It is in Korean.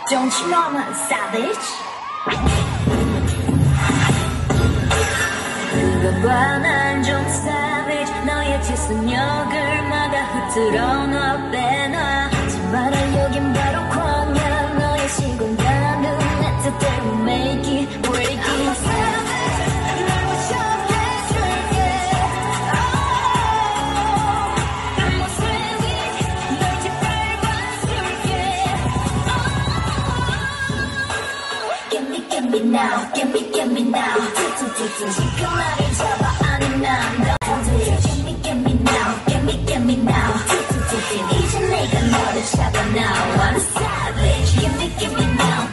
Don't you know I'm a savage? 그거 봐, 난 좀 savage. 너의 뒷순역을 막아 흐트러 놔 빼놔. 하지 마라, 여긴 바로 광야. 너의 시공간은 내 뜻대로 make it, break it. I'm a savage. 널 무섭게 해줄게. I'm a savage. 널 짓밟아줄게. Get me now, get me now. 지금 나를 잡아 아는 난 Get me now, get me now. 이제 내가 너를 잡아 now. I'm a savage. Get me now.